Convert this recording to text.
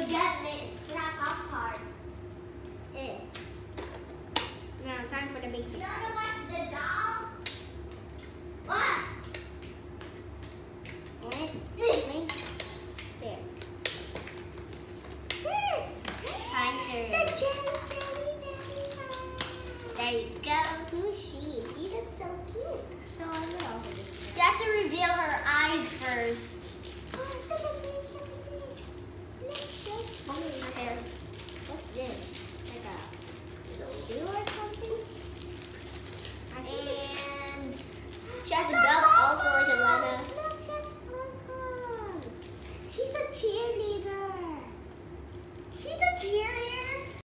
judgment. It's not popcorn. Now time for the big You surprise. wanna watch the doll? What? What? There. Time to. The jelly There you go. Who is she? She looks so cute. So I love her. She has to reveal her eyes first. Oh, my hair. What's this? Like a shoe or